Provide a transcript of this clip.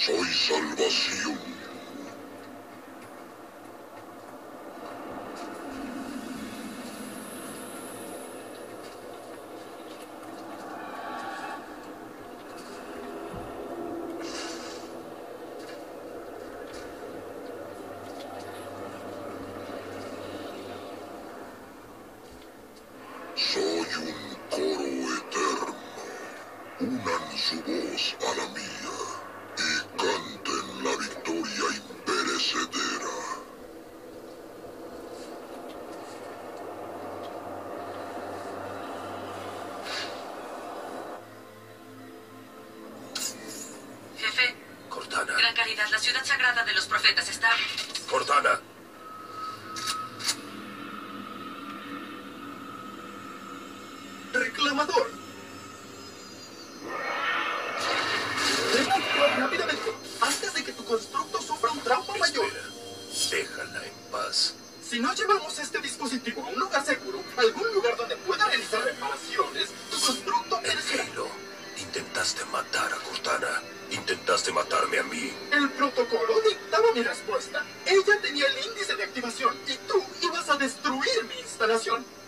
Soy salvación. Soy un coro eterno. Unan su voz a la mía y canten la victoria imperecedera. Jefe. Cortana. Gran calidad. La ciudad sagrada de los profetas está... Cortana. Reclamador. Evacúa rápidamente, antes de que tu constructo sufra un trauma mayor. Déjala en paz. Si no llevamos este dispositivo a un lugar seguro, algún lugar donde pueda realizar reparaciones, tu constructo perecerá. Halo, intentaste matar a Cortana. Intentaste matarme a mí. El protocolo dictaba mi respuesta. Ella tenía el índice de activación y tú ibas a destruir mi instalación.